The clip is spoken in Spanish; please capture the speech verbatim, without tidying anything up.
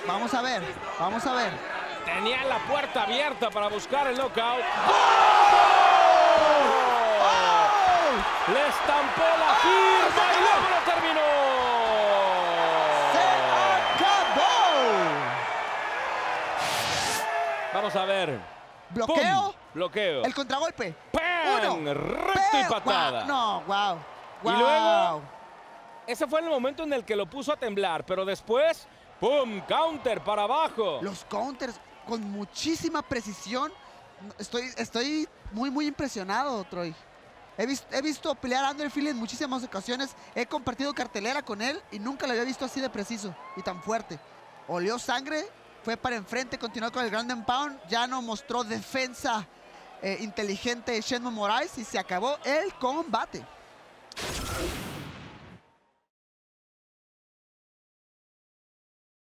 Vamos a ver, vamos a ver. Tenía la puerta abierta para buscar el knockout. ¡Oh! ¡Oh! Le estampó la firma ¡Oh! y luego lo terminó. ¡Se acabó! Vamos a ver. ¿Bloqueo? ¡Pum! Bloqueo. El contragolpe. ¡Pam! Uno. Recto y patada. Wow. No, wow. wow. Y luego, ese fue el momento en el que lo puso a temblar, pero después, ¡pum! Counter para abajo. Los counters con muchísima precisión. Estoy, estoy muy, muy impresionado, Troy. He, vis he visto pelear a Underfield en muchísimas ocasiones. He compartido cartelera con él y nunca lo había visto así de preciso y tan fuerte. Olió sangre, fue para enfrente, continuó con el ground and pound. Ya no mostró defensa eh, inteligente Shenmue Moraes y se acabó el combate.